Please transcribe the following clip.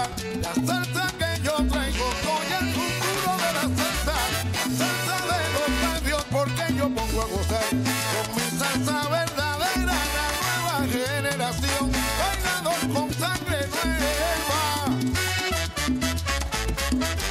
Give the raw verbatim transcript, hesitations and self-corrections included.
La salsa que yo traigo, soy el futuro de la salsa. La salsa de los barrios, porque yo pongo a gozar con mi salsa verdadera, la nueva generación, bailador con sangre nueva.